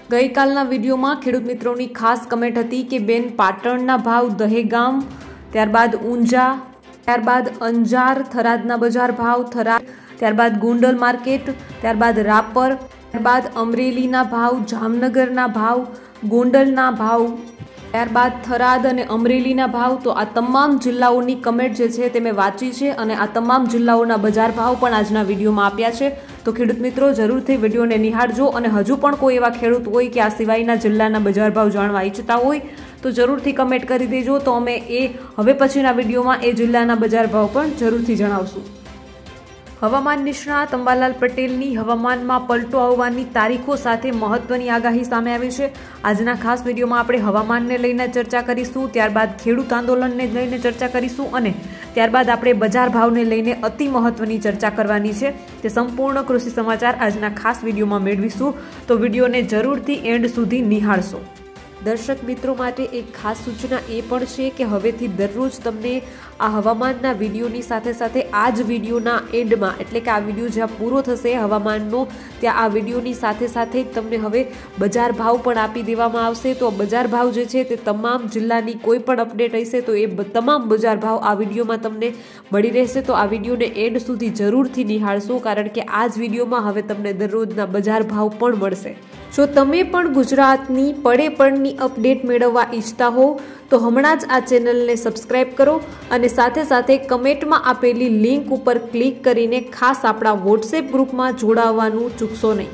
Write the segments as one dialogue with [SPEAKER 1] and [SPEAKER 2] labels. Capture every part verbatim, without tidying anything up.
[SPEAKER 1] ગઈકાલના વિડીયોમાં ખેડૂત મિત્રોની ખાસ કમેન્ટ હતી કે બેન પાટણના ભાવ, દહેગામ, ત્યારબાદ ઊંઝા, ત્યારબાદ અંજાર, થરાદના બજાર ભાવ, થરાદ, ત્યારબાદ ગોંડલ માર્કેટ, ત્યારબાદ રાપર, ત્યારબાદ અમરેલીના ભાવ, જામનગરના ભાવ, ગોંડલના ભાવ, ત્યારબાદ થરાદ અને અમરેલીના ભાવ. તો આ તમામ જિલ્લાઓની કમેન્ટ જે છે તે મેં વાંચી છે અને આ તમામ જિલ્લાઓના બજાર ભાવ પણ આજના વિડીયોમાં આપ્યા છે. તો ખેડૂત મિત્રો જરૂરથી વિડીયોને નિહાળજો અને હજુ પણ કોઈ એવા ખેડૂત હોય કે આ સિવાયના જિલ્લાના બજાર ભાવ જાણવા ઈચ્છતા હોય તો જરૂરથી કમેન્ટ કરી દેજો. તો અમે એ હવે પછીના વિડીયોમાં એ જિલ્લાના બજાર ભાવ પણ જરૂરથી જણાવશું. હવામાન નિષ્ણાત અંબાલાલ પટેલની હવામાનમાં પલટો આવવાની તારીખો સાથે મહત્વની આગાહી સામે આવી છે. આજના ખાસ વિડીયોમાં આપણે હવામાનને લઈને ચર્ચા કરીશું, ત્યારબાદ ખેડૂત આંદોલનને લઈને ચર્ચા કરીશું અને ત્યારબાદ આપણે બજાર ભાવને લઈને અતિ મહત્વની ચર્ચા કરવાની છે. તે સંપૂર્ણ કૃષિ સમાચાર આજના ખાસ વિડીયોમાં મેળવીશું. તો વિડીયોને જરૂરથી એન્ડ સુધી નિહાળશો. દર્શક મિત્રો માટે એક ખાસ સૂચના એ પણ છે કે હવેથી દરરોજ તમને આ હવામાનના વિડીયોની સાથે સાથે આ જ વિડીયોના એન્ડમાં, એટલે કે આ વિડીયો જ્યાં પૂરો થશે હવામાનનો, ત્યાં આ વિડીયોની સાથે સાથે તમને હવે બજાર ભાવ પણ આપી દેવામાં આવશે. તો બજાર ભાવ જે છે તે તમામ જિલ્લાની કોઈ પણ અપડેટ હશે તો એ તમામ બજાર ભાવ આ વિડીયોમાં તમને મળી રહેશે. તો આ વિડીયોને એન્ડ સુધી જરૂરથી નિહાળશો, કારણ કે આ જ વિડીયોમાં હવે તમને દરરોજના બજાર ભાવ પણ મળશે. જો તમે પણ ગુજરાતની પડે પડની અપડેટ મેળવવા ઈચ્છતા હો તો હમણાં જ આ ચેનલને સબસ્ક્રાઇબ કરો અને સાથે સાથે કમેન્ટમાં આપેલી લિંક ઉપર ક્લિક કરીને ખાસ આપણા વોટ્સએપ ગ્રુપમાં જોડાવવાનું ચૂકશો નહીં.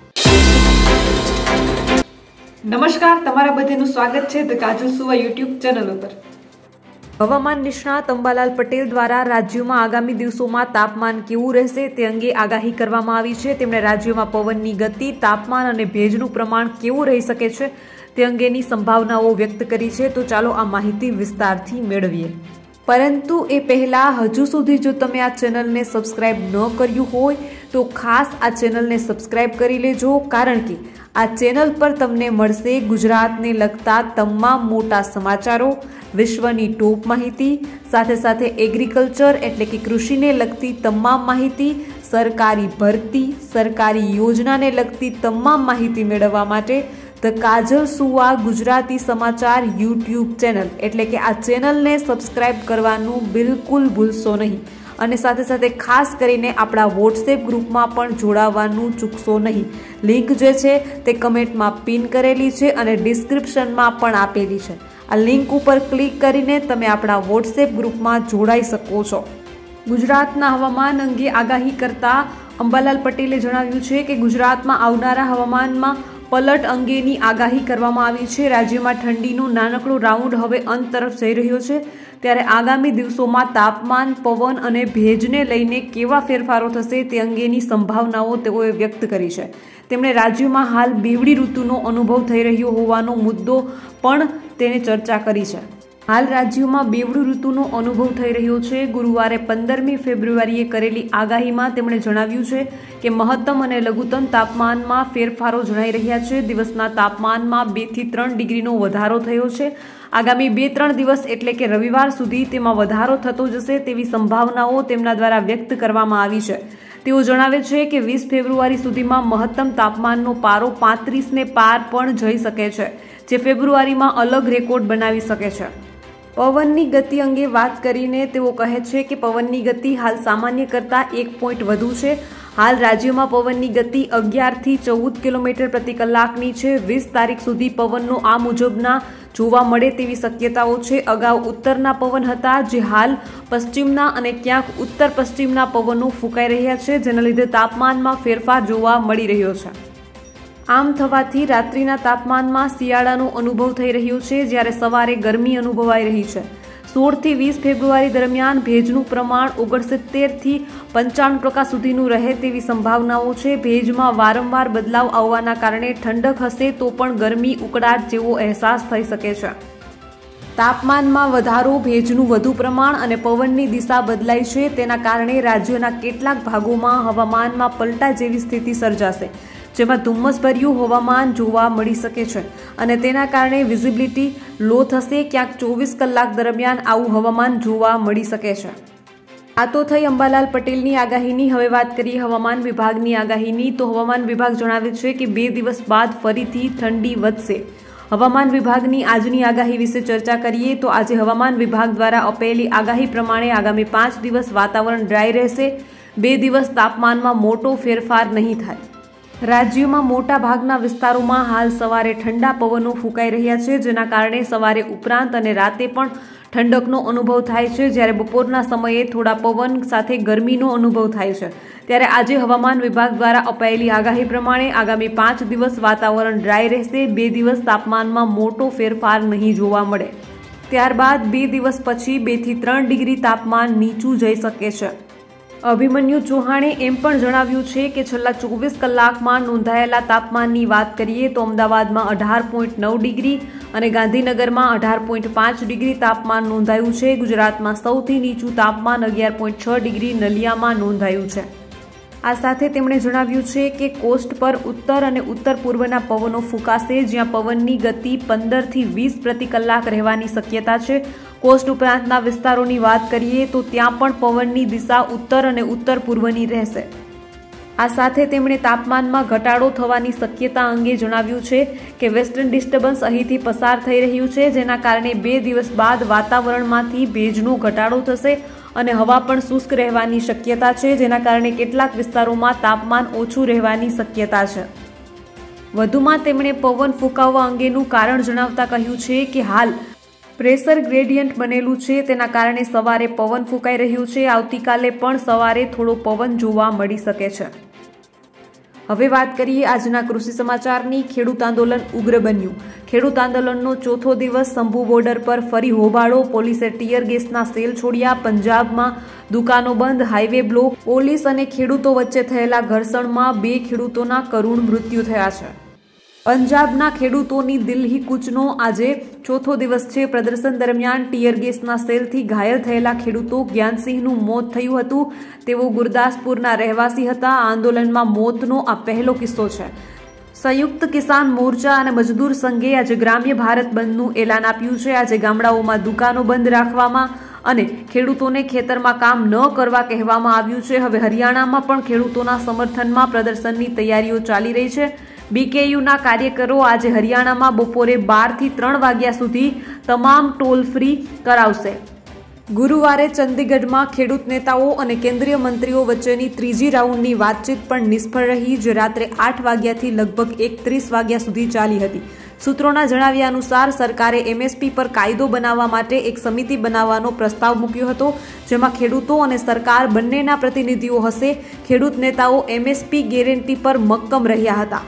[SPEAKER 1] નમસ્કાર, તમારા બધાનું સ્વાગત છે ધ કાજલ સુવા યુટ્યુબ ચેનલ ઉપર. હવામાન નિષ્ણાત અંબાલાલ પટેલ દ્વારા રાજ્યોમાં આગામી દિવસોમાં તાપમાન કેવું રહેશે તે અંગે આગાહી કરવામાં આવી છે. તેમણે રાજ્યોમાં પવનની ગતિ, તાપમાન અને ભેજનું પ્રમાણ કેવું રહી શકે છે તે અંગેની સંભાવનાઓ વ્યક્ત કરી છે. તો ચાલો આ માહિતી વિસ્તારથી મેળવીએ. પરંતુ એ પહેલા હજુ સુધી જો તમે આ ચેનલને સબસ્ક્રાઇબ ન કર્યું હોય તો ખાસ આ ચેનલને સબસ્ક્રાઇબ કરી લેજો, કારણ કે આ ચેનલ પર તમને મળશે ગુજરાતને લગતા તમામ મોટા સમાચારો, વિશ્વની ટોપ માહિતી, સાથે સાથે એગ્રીકલ્ચર એટલે કે કૃષિને લગતી તમામ માહિતી, સરકારી ભરતી, સરકારી યોજનાને લગતી તમામ માહિતી મેળવવા માટે ધ કાજલ સુવા ગુજરાતી સમાચાર યુટ્યુબ ચેનલ એટલે કે આ ચેનલને સબસ્ક્રાઇબ કરવાનું બિલકુલ ભૂલશો નહીં અને સાથે સાથે ખાસ કરીને આપણા વોટ્સએપ ગ્રુપમાં પણ જોડાવાનું ચૂકશો નહીં. લિંક જે છે તે કમેન્ટમાં પિન કરેલી છે અને ડિસ્ક્રિપ્શનમાં પણ આપેલી છે. આ લિંક ઉપર ક્લિક કરીને તમે આપણા વોટ્સએપ ગ્રુપમાં જોડાઈ શકો છો. ગુજરાતના હવામાન અંગે આગાહી કરતા અંબાલાલ પટેલે જણાવ્યું છે કે ગુજરાતમાં આવનારા હવામાનમાં પલટ અંગેની આગાહી કરવામાં આવી છે. રાજ્યમાં ઠંડીનો નાનકડો રાઉન્ડ હવે અંત તરફ જઈ રહ્યો છે, ત્યારે આગામી દિવસોમાં તાપમાન, પવન અને ભેજને લઈને કેવા ફેરફારો થશે તે અંગેની સંભાવનાઓ તેઓએ વ્યક્ત કરી છે. તેમણે રાજ્યમાં હાલ બેવડી ઋતુનો અનુભવ થઈ રહ્યો હોવાનો મુદ્દો પણ તેને ચર્ચા કરી છે. હાલ રાજ્યોમાં બેવડી ઋતુનો અનુભવ થઈ રહ્યો છે. ગુરુવારે પંદરમી ફેબ્રુઆરીએ કરેલી આગાહીમાં તેમણે જણાવ્યું છે કે મહત્તમ અને લઘુત્તમ તાપમાનમાં ફેરફારો જણાઈ રહ્યા છે. દિવસના તાપમાનમાં બે થી ત્રણ ડિગ્રીનો વધારો થયો છે. આગામી બે ત્રણ દિવસ એટલે કે રવિવાર સુધી તેમાં વધારો થતો જશે તેવી સંભાવનાઓ તેમના દ્વારા વ્યક્ત કરવામાં આવી છે. તેઓ જણાવે છે કે વીસ ફેબ્રુઆરી સુધીમાં મહત્તમ તાપમાનનો પારો પાંત્રીસને પાર પણ જઈ શકે છે, જે ફેબ્રુઆરીમાં અલગ રેકોર્ડ બનાવી શકે છે. પવનની ગતિ અંગે વાત કરીને તેઓ કહે છે કે પવનની ગતિ હાલ સામાન્ય કરતાં એક પોઈન્ટ વધુ છે. હાલ રાજ્યમાં પવનની ગતિ અગિયારથી ચૌદ કિલોમીટર પ્રતિ કલાકની છે. વીસ તારીખ સુધી પવનનો આ મુજબના જોવા મળે તેવી શક્યતાઓ છે. અગાઉ ઉત્તરના પવન હતા, જે હાલ પશ્ચિમના અને ક્યાંક ઉત્તર પશ્ચિમના પવનો ફૂંકાઈ રહ્યા છે, જેના લીધે તાપમાનમાં ફેરફાર જોવા મળી રહ્યો છે. આમ થવાથી રાત્રિના તાપમાનમાં શિયાળાનો અનુભવ થઈ રહ્યો છે, જ્યારે સવારે ગરમી અનુભવાઈ રહી છે. સોળથી વીસ ફેબ્રુઆરી દરમિયાન ભેજનું પ્રમાણ ઓગણસિત્તેરથી પંચાણું ટકા સુધીનું રહે તેવી સંભાવનાઓ છે. ભેજમાં વારંવાર બદલાવ આવવાના કારણે ઠંડક હશે તો પણ ગરમી, ઉકળાટ જેવો અહેસાસ થઈ શકે છે. તાપમાનમાં વધારો, ભેજનું વધુ પ્રમાણ અને પવનની દિશા બદલાઈ છે, તેના કારણે રાજ્યના કેટલાક ભાગોમાં હવામાનમાં પલટા જેવી સ્થિતિ સર્જાશે, જેમાં ધુમ્મસભર્યું હવામાન જોવા મળી શકે છે અને તેના કારણે વિઝિબિલિટી લો થશે. ક્યાંક ચોવીસ કલાક દરમિયાન આવું હવામાન જોવા મળી શકે છે. આ તો થઈ અંબાલાલ પટેલની આગાહીની. હવે વાત કરીએ હવામાન વિભાગની આગાહીની. તો હવામાન વિભાગ જણાવે છે કે બે દિવસ બાદ ફરીથી ઠંડી વધશે. હવામાન વિભાગની આજની આગાહી વિશે ચર્ચા કરીએ તો આજે હવામાન વિભાગ દ્વારા અપાયેલી આગાહી પ્રમાણે આગામી પાંચ દિવસ વાતાવરણ ડ્રાય રહેશે. બે દિવસ તાપમાનમાં મોટો ફેરફાર નહીં થાય. રાજ્યમાં મોટા ભાગના વિસ્તારોમાં હાલ સવારે ઠંડા પવનો ફૂંકાઈ રહ્યા છે, જેના કારણે સવારે ઉપરાંત અને રાતે પણ ઠંડકનો અનુભવ થાય છે, જ્યારે બપોરના સમયે થોડા પવન સાથે ગરમીનો અનુભવ થાય છે. ત્યારે આજે હવામાન વિભાગ દ્વારા અપાયેલી આગાહી પ્રમાણે આગામી પાંચ દિવસ વાતાવરણ ડ્રાય રહેશે. બે દિવસ તાપમાનમાં મોટો ફેરફાર નહીં જોવા મળે. ત્યારબાદ બે દિવસ પછી બે થી ત્રણ ડિગ્રી તાપમાન નીચું જઈ શકે છે. અભિમન્યુ ચૌહાણે એમ પણ જણાવ્યું છે કે છેલ્લા ચોવીસ કલાકમાં નોંધાયેલા તાપમાનની વાત કરીએ તો અમદાવાદમાં અઢાર પોઈન્ટ નવ ડિગ્રી અને ગાંધીનગરમાં અઢાર પોઈન્ટ પાંચ ડિગ્રી તાપમાન નોંધાયું છે. ગુજરાતમાં સૌથી નીચું તાપમાન અગિયાર પોઈન્ટ છ ડિગ્રી નલિયામાં નોંધાયું છે. આ સાથે તેમણે જણાવ્યું છે કે કોસ્ટ પર ઉત્તર અને ઉત્તર પૂર્વના પવનો ફૂંકાશે, જ્યાં પવનની ગતિ પંદર થી વીસ પ્રતિ કલાક રહેવાની શક્યતા છે. કોસ્ટ ઉપરાંતના વિસ્તારોની વાત કરીએ તો ત્યાં પણ પવનની દિશા ઉત્તર અને ઉત્તર પૂર્વની રહેશે. આ સાથે તેમણે તાપમાનમાં ઘટાડો થવાની શક્યતા અંગે જણાવ્યું છે કે વેસ્ટર્ન ડિસ્ટર્બન્સ અહીંથી પસાર થઈ રહ્યું છે, જેના કારણે બે દિવસ બાદ વાતાવરણમાંથી ભેજનો ઘટાડો થશે અને હવા પણ શુષ્ક રહેવાની શક્યતા છે, જેના કારણે કેટલાક વિસ્તારોમાં તાપમાન ઓછું રહેવાની શક્યતા છે. વધુમાં તેમણે પવન ફૂંકાવવા અંગેનું કારણ જણાવતા કહ્યું છે કે હાલ પ્રેશર ગ્રેડિયન્ટ બનેલું છે, તેના કારણે સવારે પવન ફૂંકાઈ રહ્યું છે. આવતીકાલે પણ સવારે થોડો પવન જોવા મળી શકે છે. હવે વાત કરીએ આજના કૃષિ સમાચારની. ખેડૂત આંદોલન ઉગ્ર બન્યું. ખેડૂત આંદોલનનો ચોથો દિવસ શંભુ બોર્ડર પર ફરી હોબાળો. પોલીસે ટીયર ગેસના સેલ છોડ્યા. પંજાબમાં દુકાનો બંધ, હાઈવે બ્લોક. પોલીસ અને ખેડૂતો વચ્ચે થયેલા ઘર્ષણમાં બે ખેડૂતોના કરુણ મૃત્યુ થયા છે. પંજાબના ખેડૂતોની દિલ્હી કૂચનો આજે ચોથો દિવસ છે. પ્રદર્શન દરમિયાન ટીયર ગેસના સેલથી ઘાયલ થયેલા ખેડૂતો જ્ઞાનસિંહનું મોત થયું હતું. તેઓ ગુરદાસપુરના રહેવાસી હતા. આંદોલનમાં મોતનો આ પહેલો કિસ્સો છે. સંયુક્ત કિસાન મોરચા અને મજદૂર સંઘે આજે ગ્રામ્ય ભારત બંધનું એલાન આપ્યું છે. આજે ગામડાઓમાં દુકાનો બંધ રાખવામાં અને ખેડૂતોને ખેતરમાં કામ ન કરવા કહેવામાં આવ્યું છે. હવે હરિયાણામાં પણ ખેડૂતોના સમર્થનમાં પ્રદર્શનની તૈયારીઓ ચાલી રહી છે. બીકેયુના કાર્યકરો આજે હરિયાણામાં બપોરે બાર થી ત્રણ વાગ્યા સુધી તમામ ટોલ ફ્રી કરાવશે. ગુરુવારે ચંદીગઢમાં ખેડૂત નેતાઓ અને કેન્દ્રીય મંત્રીઓ વચ્ચેની ત્રીજી રાઉન્ડની વાતચીત પણ નિષ્ફળ રહી, જે રાત્રે આઠ વાગ્યાથી લગભગ એકત્રીસ વાગ્યા સુધી ચાલી હતી. સૂત્રોના જણાવ્યા અનુસાર સરકારે એમએસપી પર કાયદો બનાવવા માટે એક સમિતિ બનાવવાનો પ્રસ્તાવ મૂક્યો હતો, જેમાં ખેડૂતો અને સરકાર બંનેના પ્રતિનિધિઓ હશે. ખેડૂત નેતાઓ એમએસપી ગેરંટી પર મક્કમ રહ્યા હતા.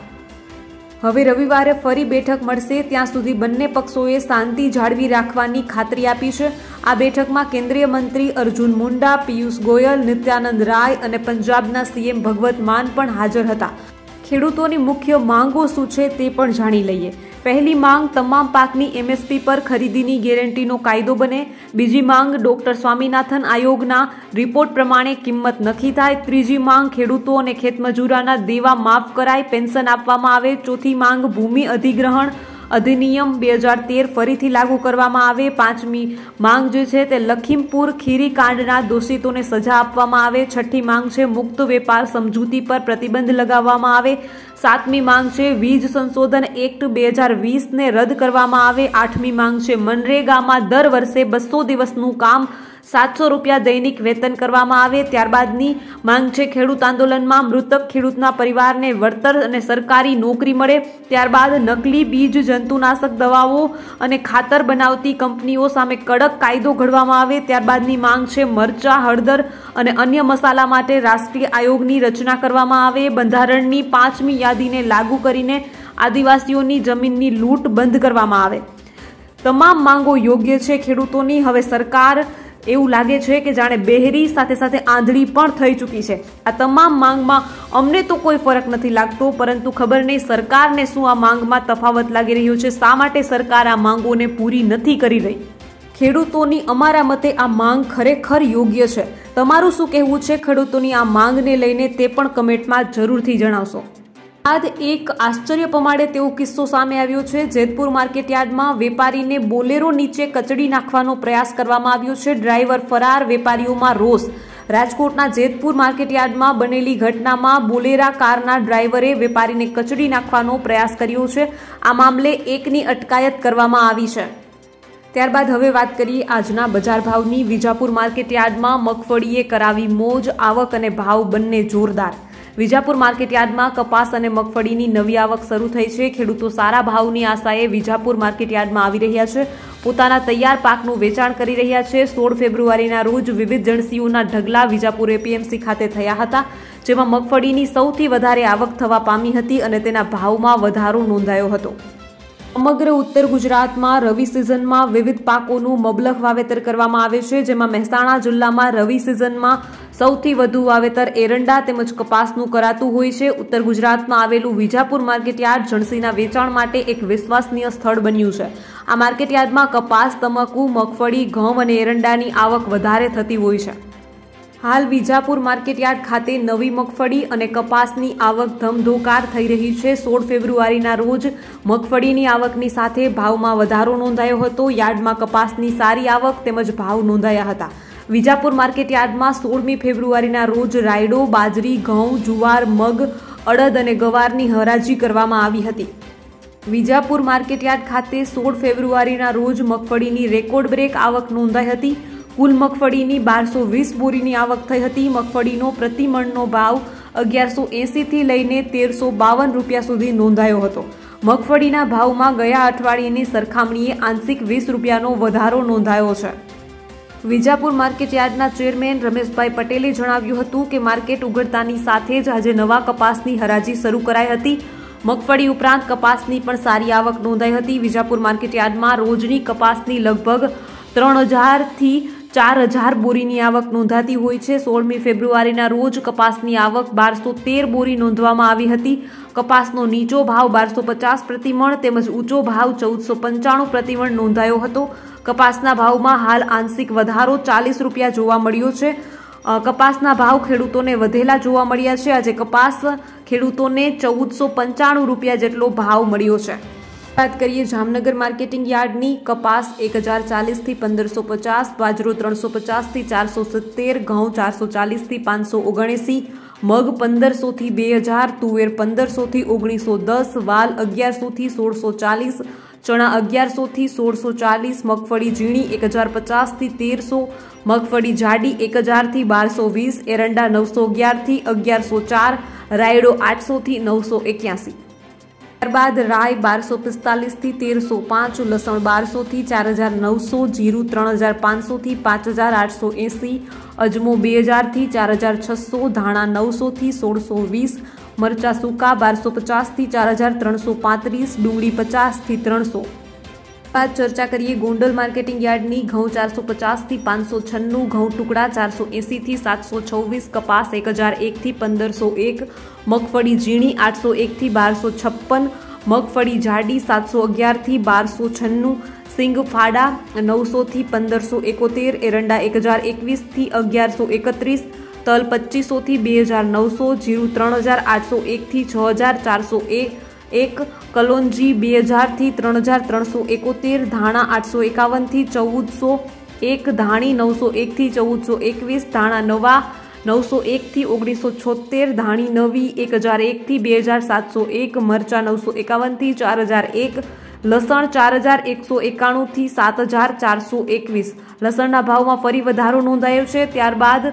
[SPEAKER 1] હવે રવિવારે ફરી બેઠક મળશે. ત્યાં સુધી બંને પક્ષોએ શાંતિ જાળવી રાખવાની ખાતરી આપી છે. આ બેઠકમાં કેન્દ્રીય મંત્રી અર્જુન મુંડા, પિયુષ ગોયલ, નિત્યાનંદ રાય અને પંજાબના સીએમ ભગવત માન પણ હાજર હતા. ખેડૂતોની મુખ્ય માંગો શું છે તે પણ જાણી લઈએ. પહેલી માંગ તમામ પાકની એમએસપી પર ખરીદીની ગેરંટીનો કાયદો બને. બીજી માંગ ડોક્ટર સ્વામીનાથન આયોગના રિપોર્ટ પ્રમાણે કિંમત નક્કી થાય. ત્રીજી માંગ ખેડૂતો અને ખેતમજૂરાના દેવા માફ કરાય, પેન્શન આપવામાં આવે. ચોથી માંગ ભૂમિ અધિગ્રહણ અધિનિયમ બે હજાર તેર ફરીથી લાગુ કરવામાં આવે. પાંચમી માંગ જે છે તે લખીમપુર ખીરી કાંડના દોષિતોને સજા આપવામાં આવે. છઠ્ઠી માંગ છે મુક્ત વેપાર સમજૂતી પર પ્રતિબંધ લગાવવામાં આવે. સાતમી માંગ છે વીજ સંશોધન એક્ટ બે હજાર વીસને રદ કરવામાં આવે. આઠમી માંગ છે મનરેગામાં દર વર્ષે બસો દિવસનું કામ સાતસો રૂપિયા દૈનિક વેતન કરવામાં આવે. ત્યારબાદની માંગ છે ખેડૂત આંદોલનમાં મૃતક ખેડૂતના પરિવારને વળતર અને સરકારી નોકરી મળે. ત્યારબાદ નકલી બીજ, જંતુનાશક દવાઓ અને ખાતર બનાવતી કંપનીઓ સામે કડક કાયદો ઘડવામાં આવે. ત્યારબાદની માંગ છે મરચા, હળદર અને અન્ય મસાલા માટે રાષ્ટ્રીય આયોગની રચના કરવામાં આવે. બંધારણની પાંચમી યાદીને લાગુ કરીને આદિવાસીઓની જમીનની લૂંટ બંધ કરવામાં આવે. તમામ માંગો યોગ્ય છે ખેડૂતોની. હવે સરકાર એવું લાગે છે કે જાણે બહેરી સાથે સાથે આંધળી પણ થઈ ચૂકી છે. આ તમામ માંગમાં અમને તો કોઈ ફરક નથી લાગતો, પરંતુ ખબર નહીં સરકારને શું આ માંગમાં તફાવત લાગી રહ્યો છે. શા માટે સરકાર આ માંગોને પૂરી નથી કરી રહી? ખેડૂતોની અમારા મતે આ માંગ ખરેખર યોગ્ય છે. તમારું શું કહેવું છે ખેડૂતોની આ માંગને લઈને તે પણ કમેન્ટમાં જરૂરથી જણાવશો. બાદ એક આશ્ચર્ય પમાડે તેવો કિસ્સો સામે આવ્યો છે. જેતપુર માર્કેટયાર્ડમાં વેપારીને બોલેરો નીચે કચડી નાખવાનો પ્રયાસ કરવામાં આવ્યો છે. ડ્રાઈવર ફરાર, વેપારીઓમાં રોષ. રાજકોટના જેતપુર માર્કેટયાર્ડમાં બનેલી ઘટનામાં બોલેરા કારના ડ્રાઈવરે વેપારીને કચડી નાખવાનો પ્રયાસ કર્યો છે। આ મામલે એકની અટકાયત કરવામાં આવી છે। ત્યારબાદ હવે વાત કરીએ આજના બજાર ભાવની। વિજાપુર માર્કેટયાર્ડમાં મગફળીએ કરાવી મોજ, આવક અને ભાવ બંને જોરદાર। વિજાપુર માર્કેટયાર્ડમાં કપાસ અને મગફળીની નવી આવક શરૂ થઈ છે। ખેડૂતો સારા ભાવની આશાએ વિજાપુર માર્કેટયાર્ડમાં આવી રહ્યા છે। પોતાના તૈયાર પાકનું વેચાણ કરી રહ્યા છે। સોળ ફેબ્રુઆરીના રોજ વિવિધ જણસીઓના ઢગલા વિજાપુર એપીએમસી ખાતે થયા હતા, જેમાં મગફળીની સૌથી વધારે આવક થવા પામી હતી અને તેના ભાવમાં વધારો નોંધાયો હતો। સમગ્ર ઉત્તર ગુજરાતમાં રવિ સિઝનમાં વિવિધ પાકોનું મબલખ વાવેતર કરવામાં આવે છે, જેમાં મહેસાણા જિલ્લામાં રવિ સિઝનમાં સૌથી વધુ વાવેતર એરંડા તેમજ કપાસનું કરાતું હોય છે। ઉત્તર ગુજરાતમાં આવેલું વિજાપુર માર્કેટયાર્ડ જણસીના વેચાણ માટે એક વિશ્વસનીય સ્થળ બન્યું છે। આ માર્કેટયાર્ડમાં કપાસ, તમાકુ, મગફળી, ઘઉં અને એરંડાની આવક વધારે થતી હોય છે। હાલ વિજાપુર માર્કેટયાર્ડ ખાતે નવી મગફળી અને કપાસની આવક ધમધોકાર થઈ રહી છે। સોળ ફેબ્રુઆરીના રોજ મગફળીની આવકની સાથે ભાવમાં વધારો નોંધાયો હતો। યાર્ડમાં કપાસની સારી આવક તેમજ ભાવ નોંધાયા હતા। વિજાપુર માર્કેટયાર્ડમાં સોળમી ફેબ્રુઆરીના રોજ રાયડો, બાજરી, ઘઉં, જુવાર, મગ, અડદ અને ગવારની હરાજી કરવામાં આવી હતી। વિજાપુર માર્કેટયાર્ડ ખાતે સોળ ફેબ્રુઆરીના રોજ મગફળીની રેકોર્ડ બ્રેક આવક નોંધાઈ હતી। કુલ મગફળીની બારસો વીસ બોરીની આવક થઈ હતી। મગફળીનો પ્રતિ મણનો ભાવ અગિયારસો એંસીથી લઈને તેરસો બાવન રૂપિયા સુધી નોંધાયો હતો। મગફળીના ભાવમાં ગયા અઠવાડિયેની સરખામણીએ આંશિક વીસ રૂપિયાનો વધારો નોંધાયો છે। વિજાપુર માર્કેટયાર્ડના ચેરમેન રમેશભાઈ પટેલે જણાવ્યું હતું કે માર્કેટ ઉઘડતાની સાથે જ આજે નવા કપાસની હરાજી શરૂ કરાઈ હતી। મગફળી ઉપરાંત કપાસની પણ સારી આવક નોંધાઈ હતી। વિજાપુર માર્કેટયાર્ડમાં રોજની કપાસની લગભગ ત્રણ હજારથી ચાર હજાર બોરીની આવક નોંધાતી હોય છે। સોળમી ફેબ્રુઆરીના રોજ કપાસની આવક બારસો તેર બોરી નોંધવામાં આવી હતી। કપાસનો નીચો ભાવ બારસો પચાસ પ્રતિમણ તેમજ ઊંચો ભાવ ચૌદસો પંચાણું પ્રતિમણ નોંધાયો હતો। કપાસના ભાવમાં હાલ આંશિક વધારો ચાલીસ રૂપિયા જોવા મળ્યો છે। કપાસના ભાવ ખેડૂતોને વધેલા જોવા મળ્યા છે। આજે કપાસ ખેડૂતોને ચૌદસો પંચાણું રૂપિયા જેટલો ભાવ મળ્યો છે। વાત કરીએ જામનગર માર્કેટિંગ યાર્ડની। કપાસ એક હજાર ચાલીસથી પંદરસો પચાસ, બાજરો ત્રણસો પચાસથી ચારસો સિત્તેર, ઘઉં ચારસો ચાલીસથી પાંચસો ઓગણએંસી, મગ પંદરસોથી બે હજાર, તુવેર પંદરસોથી ઓગણીસો દસ, વાલ અગિયારસોથી સોળસો ચાલીસ, ચણા અગિયારસોથી સોળસો ચાલીસ, મગફળી ઝીણી એક હજાર પચાસથી તેરસો, મગફળી જાડી એક હજારથી બારસો વીસ, એરંડા નવસો અગિયારથી અગિયારસો ચાર, રાયડો આઠસોથી નવસો એક્યાસી। ત્યારબાદ રાય બારસો પિસ્તાલીસથી તેરસો પાંચ, લસણ બારસોથી ચાર હજાર નવસો, જીરું ત્રણ હજાર પાંચસોથી પાંચ હજાર આઠસો એંસી, અજમો બે હજારથી ચાર હજાર છસો, ધાણા નવસોથી સોળસો વીસ, મરચા સૂકા બારસો પચાસથી ચાર હજાર ત્રણસો પાંત્રીસ, ડુંગળી પચાસથી ત્રણસો। બાદ ચર્ચા કરીએ ગોંડલ માર્કેટિંગ યાર્ડની। ઘઉં ચારસો પચાસથી પાંચસો છન્નું, ઘઉં ટુકડા ચારસો એંસીથી સાતસો છવ્વીસ, કપાસ એક હજાર એકથી પંદરસો એક, મગફળી ઝીણી આઠસો એકથી બારસો છપ્પન, મગફળી જાડી સાતસો અગિયારથી બારસો છન્નું, સિંગ ફાડા નવસોથી પંદરસો એકોતેર, એરંડા એક હજાર એકવીસથી અગિયારસો એકત્રીસ, તલ પચીસોથી બે હજાર નવસો, જીરું ત્રણ હજાર આઠસો એકથી છ હજાર ચારસો એક, કલોંજી બે હજારથી ત્રણ હજાર ત્રણસો એકોતેર, ધાણા આઠસો એકાવનથી ચૌદસો એક, ધાણી નવસો એકથી ચૌદસો એકવીસ, ધાણા નવા નવસો એકથી ઓગણીસો છોતેર, ધાણી નવી એક હજાર એકથી બે હજાર સાતસો એક, મરચા નવસો એકાવનથી ચાર હજાર એક, લસણ ચાર હજાર એકસો એકાણુંથી સાત હજાર ચારસો એકવીસ। લસણના ભાવમાં ફરી વધારો નોંધાયો છે। ત્યારબાદ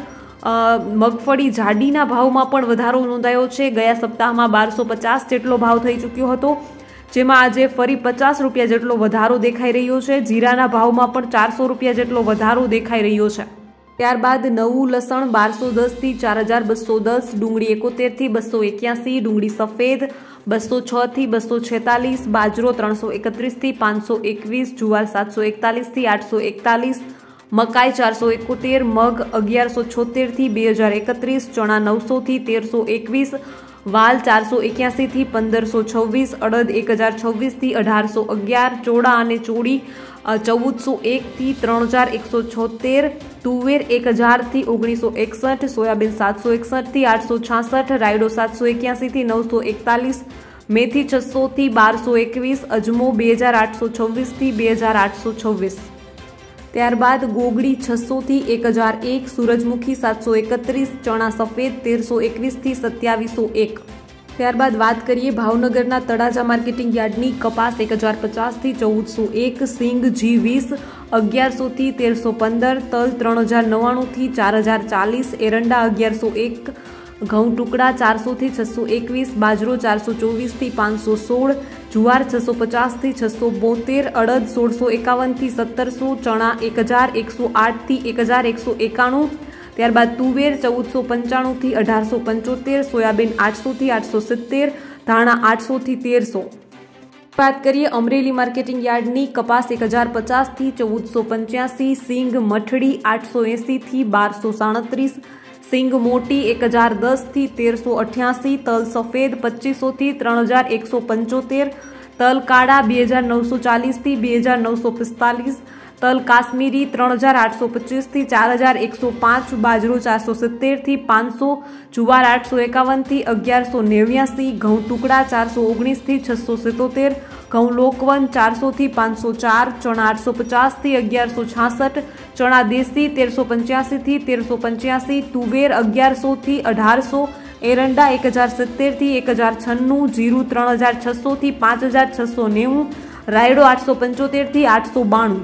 [SPEAKER 1] મગફળી જાડીના ભાવમાં પણ વધારો નોંધાયો છે। ગયા સપ્તાહમાં બારસો પચાસ જેટલો ભાવ થઈ ચૂક્યો હતો, જેમાં આજે ફરી પચાસ રૂપિયા જેટલો વધારો દેખાઈ રહ્યો છે। જીરાના ભાવમાં પણ ચારસો રૂપિયા જેટલો વધારો દેખાઈ રહ્યો છે। ત્યારબાદ નવું લસણ બારસો દસથી ચાર હજાર બસો દસ, ડુંગળી એકોતેરથી બસો એક્યાસી, ડુંગળી સફેદ બસો છથી બસો છેતાલીસ, બાજરો ત્રણસો એકત્રીસથી પાંચસો એકવીસ, જુવાર સાતસો એકતાલીસથી આઠસો એકતાલીસ, મકાઈ ચારસો એકોતેર, મગ અગિયારસો છોતેરથી બે હજાર એકત્રીસ, ચણા નવસોથી તેરસો એકવીસ, વાલ ચારસો એક્યાસીથી પંદરસો છવ્વીસ, અડદ એક હજાર છવ્વીસથી અઢારસો અગિયાર, ચોળા અને ચોળી ચૌદસો એકથી ત્રણ હજાર એકસો છોતેર, તુવેર એક હજારથી ઓગણીસો એકસઠ, સોયાબીન સાતસો એકસઠથી આઠસો છાસઠ, રાયડો સાતસો એક્યાસીથી નવસો એકતાલીસ, મેથી છસોથી બારસો એકવીસ, અજમો બે હજાર આઠસો છવ્વીસથી બે હજાર આઠસો છવ્વીસ। ત્યારબાદ ગોગડી છસો થી એક હજાર એક, સૂરજમુખી સાતસો એકત્રીસ, ચણા સફેદ તેરસો એકવીસ થી સત્યાવીસો એક। ત્યારબાદ વાત કરીએ ભાવનગરના તળાજા માર્કેટિંગ યાર્ડની કપાસ એક હજાર પચાસ થી ચૌદસો એક, સિંગ જી વીસ અગિયારસો થી તેરસો પંદર, તલ ત્રણ હજાર નવ્વાણું થી ચાર હજાર ચાલીસ, એરંડા અગિયારસો એક, ઘઉં ટુકડા ચારસો થી છસો એકવીસ, બાજરો ચારસો ચોવીસ થી પાંચસો સોળ, જુવાર છસો પચાસ થી છસો બોતેર, અડદ સોળસો એકાવન થી સત્તરસો, ચણા એક હજાર એકસો આઠ થી એક હજાર એકસો એકાણું। ત્યારબાદ તુવેર ચૌદસો પંચાણું થી અઢારસો પંચોતેર, સોયાબીન આઠસો થી આઠસો સિત્તેર, ધાણા આઠસો થી તેરસો। વાત કરીએ અમરેલી માર્કેટિંગ યાર્ડની કપાસ એક હજાર પચાસ થી ચૌદસો પંચ્યાસી, સિંગ મઠડી આઠસો એસી થી બારસો સાડત્રીસ, સિંગ મોટી એક હજાર દસ થી તેરસો અઠ્યાસી, તલ સફેદ પચીસો થી ત્રણ હજાર એકસો પંચોતેર, તલ કાળા બે હજાર નવસો ચાલીસ થી બે હજાર નવસો પિસ્તાલીસ, તલ કાશ્મીરી ત્રણ હજાર આઠસો પચીસ થી ચાર હજાર એકસો પાંચ, બાજરો ચારસો સિત્તેર થી પાંચસો, જુવાર આઠસો એકાવન થી અગિયારસો નેવ્યાસી, ઘઉં ટુકડા ચારસો ઓગણીસ થી છસો સિત્તોતેર, ઘઉં લોકવન ચારસો થી પાંચસો ચાર, ચણા આઠસો પચાસ થી અગિયારસો છાસઠ, ચણા દેશી તેરસો પંચ્યાસી થી તેરસો પંચ્યાસી, તુવેર અગિયારસો થી અઢારસો, એરંડા એક હજાર સિત્તેર થી એક હજાર છન્નું, જીરું ત્રણ હજાર છસો થી પાંચ હજાર છસો નેવું, રાયડો આઠસો પંચોતેર થી આઠસો બાણું।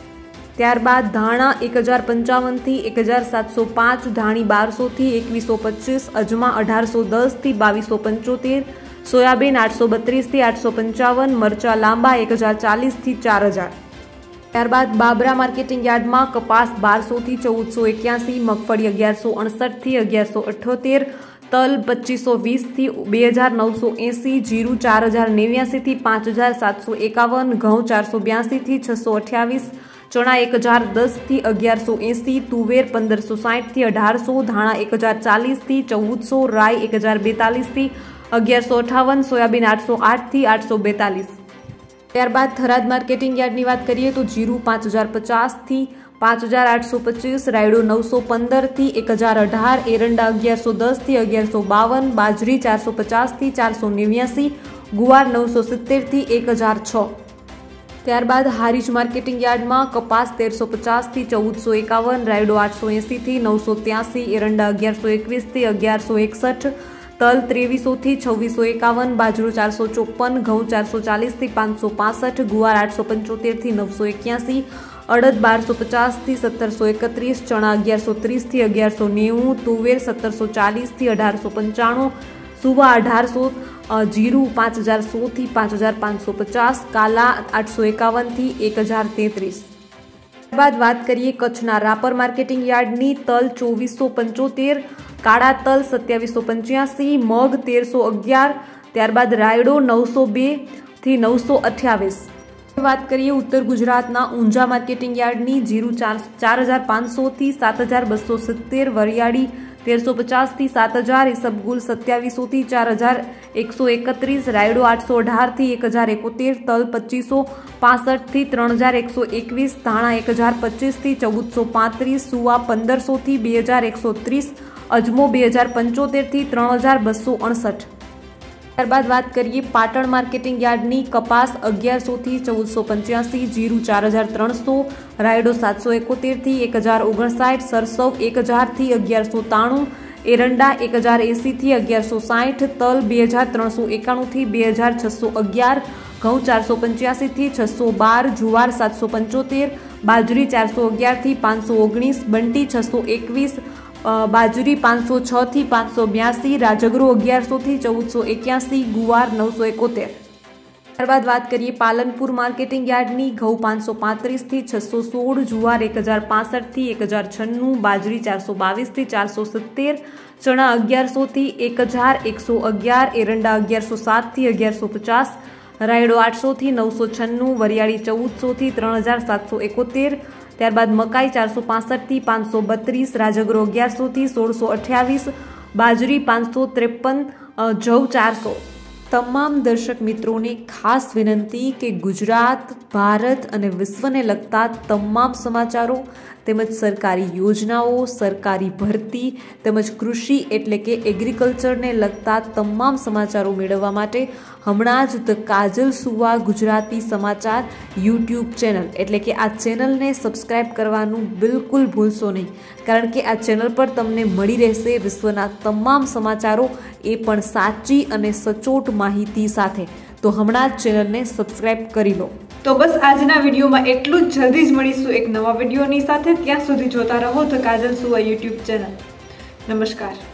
[SPEAKER 1] ત્યારબાદ ધાણા એક હજાર પંચાવન થી એક હજાર સાતસો પાંચ, ધાણી બારસો થી એકવીસો પચીસ, અજમા અઢારસો દસ થી બાવીસો પંચોતેર, સોયાબીન આઠસો બત્રીસ થી આઠસો પંચાવન, મરચા લાંબા એક હજાર ચાલીસ થી ચાર હજાર। ત્યારબાદ બાબરા માર્કેટિંગ યાર્ડમાં કપાસ બારસો થી ચૌદસો એક્યાસી, મગફળી અગિયારસો અડસઠ થી અગિયારસો અઠ્યોતેર, તલ પચીસો વીસ થી બે હજાર નવસો એસી, જીરું ચાર હજાર નેવ્યાસી થી પાંચ હજાર સાતસો એકાવન, ઘઉં ચારસો બ્યાસી થી છસો અઠ્યાવીસ, ચણા એક હજાર દસ થી અગિયારસો એસી, તુવેર પંદરસો સાઠ થી અઢારસો, ધાણા એક હજાર ચાલીસ થી ચૌદસો, રાઈ એક હજાર બેતાલીસ થી અગિયારસો અઠાવન, સોયાબીન આઠસો આઠ થી આઠસો બેતાલીસ। ત્યારબાદ થરાદ માર્કેટિંગ યાર્ડની વાત કરીએ તો જીરું પાંચ હજાર પચાસ થી પાંચ હજાર આઠસો પચીસ, રાયડો નવસો પંદર થી એક હજાર અઢાર, એરંડા અગિયારસો દસ થી અગિયારસો બાવન, બાજરી ચારસો પચાસ થી ચારસો નેવ્યાસી, ગુવાર નવસો સિત્તેર થી એક હજાર છ। ત્યારબાદ હારીજ માર્કેટિંગ યાર્ડમાં કપાસ તેરસો પચાસ થી ચૌદસો એકાવન, રાયડો આઠસો એસી થી નવસો ત્યાસી, એરંડા અગિયારસો એકવીસ થી અગિયારસો એકસઠ, તલ ત્રેવીસો થી છવ્વીસો એકાવન, બાજરો ચારસો ચોપન, ઘઉં ચારસો ચાલીસ થી પાંચસો પાસઠ, ગુવાર આઠસો પંચોતેર થી નવસો એક્યાસી, અડદ બારસો પચાસ થી સત્તરસો એકત્રીસ, ચણા અગિયારસો ત્રીસ થી અગિયારસો નેવું, તુવેર સત્તરસો ચાલીસ થી અઢારસો પંચાણું, સુવા અઢારસો, જીરું પાંચ હજાર સો થી પાંચ હજાર પાંચસો પચાસ, કાલા આઠસો એકાવન થી એક હજાર તેત્રીસ। ત્યારબાદ વાત કરીએ કચ્છના રાપર માર્કેટિંગ યાર્ડની, તલ ચોવીસો પંચોતેર, કાળા તલ સત્યાવીસો પંચ્યાસી, મગ તેરસો અગિયાર, ત્યારબાદ રાયડો નવસો બે થી નવસો અઠ્યાવીસ। વાત કરીએ ઉત્તર ગુજરાતના ઊંઝા માર્કેટિંગ યાર્ડની, જીરું ચાર ચાર હજાર પાંચસો થી સાત હજાર બસો સિત્તેર, વરિયાળી તેરસો પચાસ થી સાત હજાર, ઈસબગુલ સત્યાવીસો થી ચાર હજાર એકસો એકત્રીસ, રાયડો આઠસો અઢાર થી એક હજાર એકોતેર, તલ પચીસો પાસઠ થી ત્રણ હજાર એકસો એકવીસ, ધાણા એક હજાર પચીસ થી ચૌદસો પાંત્રીસ, સુવા પંદરસો થી બે હજાર એકસો ત્રીસ, અજમો બે હજાર પંચોતેર થી ત્રણ હજાર બસો અડસઠ। ત્યારબાદ વાત કરીએ પાટણ માર્કેટિંગ યાર્ડની, કપાસ અગિયારસો થી ચૌદસો પંચ્યાસી, જીરું ચાર હજાર ત્રણસો, રાયડો સાતસો એકોતેર થી એક હજાર ઓગણસાઠ, સરસવ એક હજાર થી અગિયારસો ત્રાણું, એરંડા એક હજાર એસી થી અગિયારસો સાઠ, તલ બે હજાર ત્રણસો એકાણું થી બે હજાર છસો અગિયાર, ઘઉં ચારસો પંચ્યાસી થી છસો બાર, જુવાર સાતસો પંચોતેર, બાજરી ચારસો અગિયાર થી પાંચસો ઓગણીસ, બંટી છસો એકવીસ, બાજરી પાંચસો છ થી પાંચસો બ્યાસી, રાજગરો અગિયારસો થી ચૌદસો એક્યાસી, ગુવાર નવસો એકોતેર। ત્યારબાદ વાત કરીએ પાલનપુર માર્કેટિંગ યાર્ડની, ઘઉં પાંચસો પાંત્રીસ થી છસો સોળ, જુવાર એક હજાર પાસઠ થી એક હજાર છન્નું, બાજરી ચારસો બાવીસ થી ચારસો સિત્તેર, ચણા અગિયારસો થી એક હજાર એકસો અગિયાર, એરંડા અગિયારસો સાત થી અગિયારસો પચાસ, રાયડો આઠસો થી નવસો છન્નું, વરિયાળી ચૌદસો થી ત્રણ હજાર સાતસો એકોતેર, ત્યારબાદ મકાઈ ચારસો પાસઠ થી પાંચસો બત્રીસ, રાજગરો અગિયારસો થી સોળસો અઠ્યાવીસ, બાજરી પાંચસો ત્રેપન, જવ ચારસો। તમામ દર્શક મિત્રોને ખાસ વિનંતી કે ગુજરાત, ભારત અને વિશ્વને લગતા તમામ સમાચારો તેમજ સરકારી યોજનાઓ, સરકારી ભરતી તેમજ કૃષિ એટલે કે એગ્રીકલ્ચરને લગતા તમામ સમાચારો મેળવવા માટે હમણાં જ ધ કાજલ સુવા ગુજરાતી સમાચાર યુટ્યુબ ચેનલ એટલે કે આ ચેનલને સબસ્ક્રાઇબ કરવાનું બિલકુલ ભૂલશો નહીં, કારણ કે આ ચેનલ પર તમને મળી રહેશે વિશ્વના તમામ સમાચારો, એ પણ સાચી અને સચોટ માહિતી સાથે. તો હમણાં જ ચેનલને સબસ્ક્રાઇબ કરી લો. તો બસ આજના વિડીયોમાં એટલું જ. જલ્દી જ મળીશું એક નવા વિડીયોની સાથે. ત્યાં સુધી જોતા રહો ધ કાજલ સુવા યુટ્યુબ ચેનલ. નમસ્કાર.